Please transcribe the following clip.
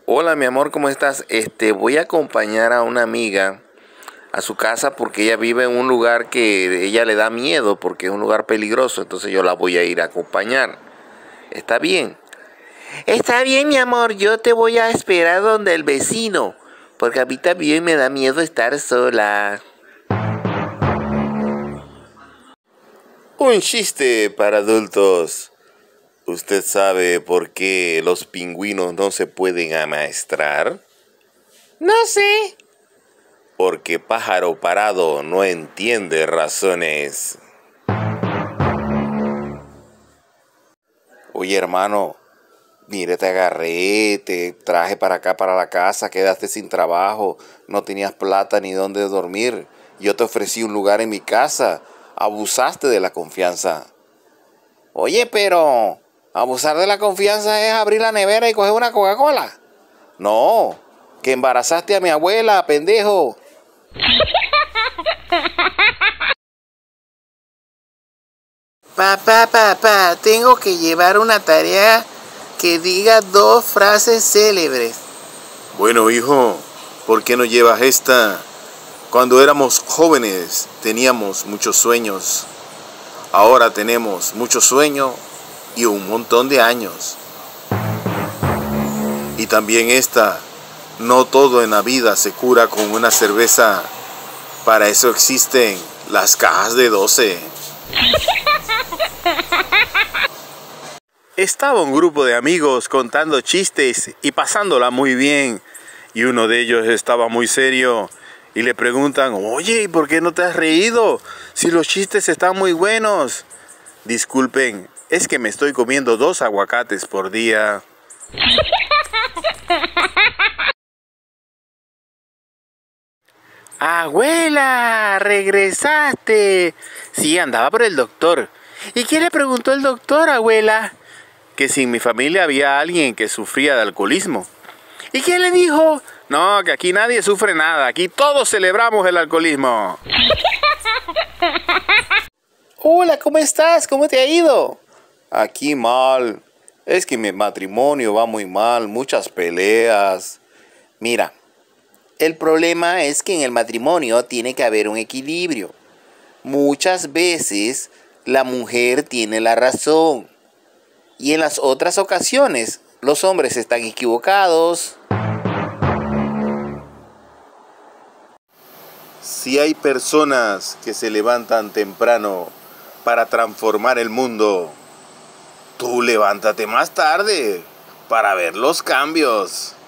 Hola, mi amor, ¿cómo estás? Voy a acompañar a una amiga a su casa porque ella vive en un lugar que ella le da miedo porque es un lugar peligroso, entonces yo la voy a ir a acompañar. ¿Está bien? Está bien, mi amor, yo te voy a esperar donde el vecino, porque a mí también me da miedo estar sola. Un chiste para adultos. ¿Usted sabe por qué los pingüinos no se pueden amaestrar? No sé. Porque pájaro parado no entiende razones. Oye, hermano, mire, te agarré, te traje para acá, para la casa, quedaste sin trabajo, no tenías plata ni dónde dormir. Yo te ofrecí un lugar en mi casa, abusaste de la confianza. Oye, pero abusar de la confianza es abrir la nevera y coger una Coca-Cola. No, que embarazaste a mi abuela, pendejo. Papá, tengo que llevar una tarea que diga 2 frases célebres. Bueno, hijo, ¿por qué no llevas esta? Cuando éramos jóvenes teníamos muchos sueños. Ahora tenemos mucho sueño y un montón de años. Y también esta, no todo en la vida se cura con una cerveza. Para eso existen las cajas de 12. Estaba un grupo de amigos contando chistes y pasándola muy bien. Y uno de ellos estaba muy serio y le preguntan, oye, ¿y por qué no te has reído? Si los chistes están muy buenos. Disculpen, es que me estoy comiendo 2 aguacates por día. Abuela, regresaste. Sí, andaba por el doctor. ¿Y qué le preguntó el doctor, abuela? Que si en mi familia había alguien que sufría de alcoholismo. ¿Y qué le dijo? No, que aquí nadie sufre nada, aquí todos celebramos el alcoholismo. Hola, ¿cómo estás? ¿Cómo te ha ido? Aquí mal. Es que mi matrimonio va muy mal, muchas peleas. Mira, el problema es que en el matrimonio tiene que haber un equilibrio. Muchas veces la mujer tiene la razón. Y en las otras ocasiones, los hombres están equivocados. Si hay personas que se levantan temprano para transformar el mundo, tú levántate más tarde para ver los cambios.